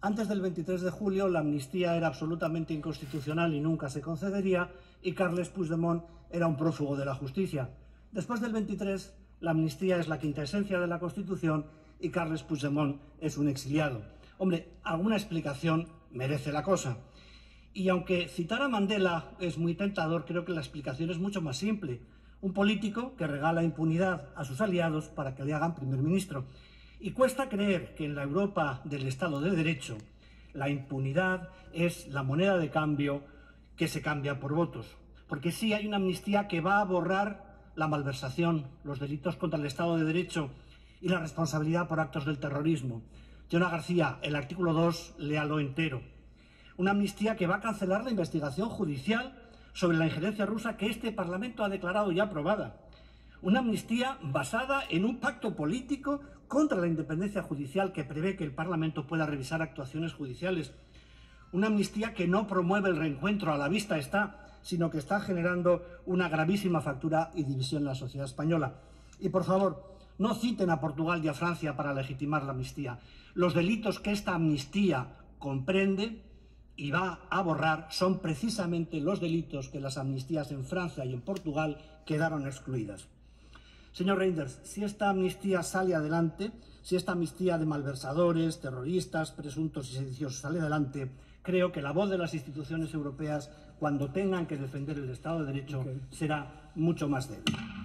Antes del 23 de julio la amnistía era absolutamente inconstitucional y nunca se concedería, y Carles Puigdemont era un prófugo de la justicia. Después del 23, la amnistía es la quinta esencia de la Constitución y Carles Puigdemont es un exiliado. Hombre, alguna explicación merece la cosa. Y aunque citar a Mandela es muy tentador, creo que la explicación es mucho más simple. Un político que regala impunidad a sus aliados para que le hagan primer ministro. Y cuesta creer que en la Europa del Estado de Derecho la impunidad es la moneda de cambio que se cambia por votos. Porque sí hay una amnistía que va a borrar la malversación, los delitos contra el Estado de Derecho y la responsabilidad por actos del terrorismo. Joana García, el artículo 2, léalo entero. Una amnistía que va a cancelar la investigación judicial sobre la injerencia rusa que este Parlamento ha declarado ya aprobada. Una amnistía basada en un pacto político contra la independencia judicial que prevé que el Parlamento pueda revisar actuaciones judiciales. Una amnistía que no promueve el reencuentro, a la vista está, sino que está generando una gravísima fractura y división en la sociedad española. Y por favor, no citen a Portugal y a Francia para legitimar la amnistía. Los delitos que esta amnistía comprende y va a borrar son precisamente los delitos que las amnistías en Francia y en Portugal quedaron excluidas. Señor Reynders, si esta amnistía sale adelante, si esta amnistía de malversadores, terroristas, presuntos y sediciosos sale adelante, creo que la voz de las instituciones europeas, cuando tengan que defender el Estado de Derecho, será mucho más débil.